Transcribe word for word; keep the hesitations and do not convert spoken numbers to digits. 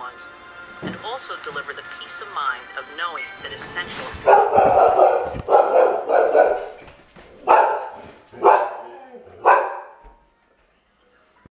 ones, and also deliver the peace of mind of knowing that essentials